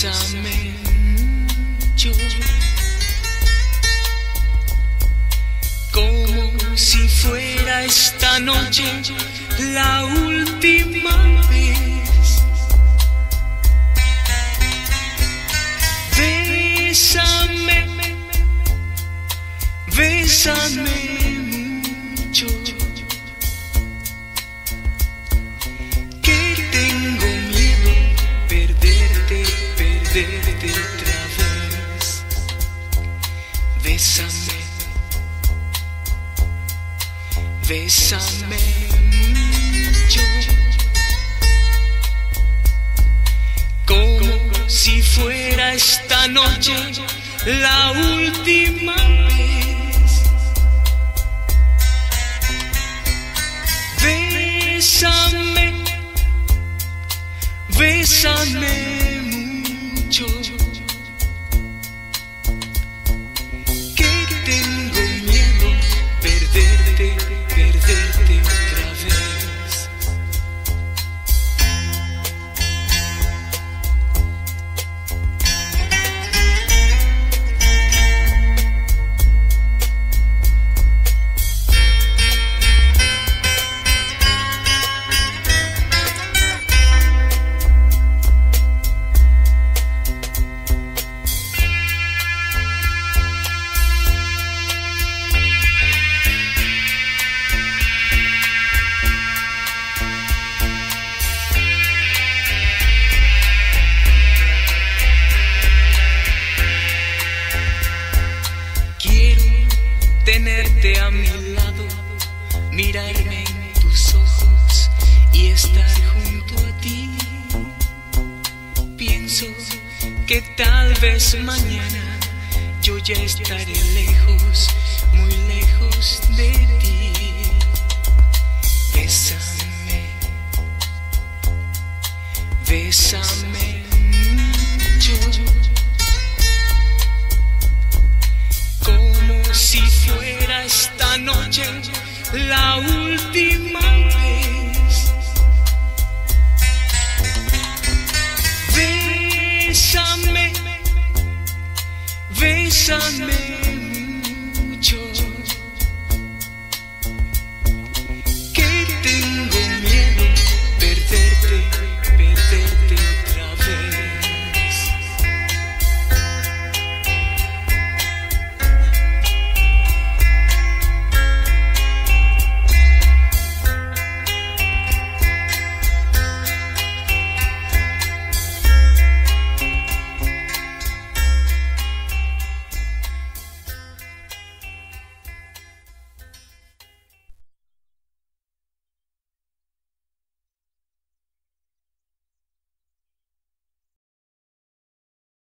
Bésame mucho, como si fuera esta noche la última vez. Bésame, bésame mucho, que tengo miedo perderte otra vez. Bésame, bésame mucho, como si fuera esta noche la última vez. Bésame, bésame mucho, que tengo miedo perderte otra vez. Tenerte a mi lado, mirarme en tus ojos y estar junto a ti. Pienso que tal vez mañana yo ya estaré lejos, muy lejos de ti. Bésame, bésame mucho, como si fuera esta noche la última vez. Bésame, bésame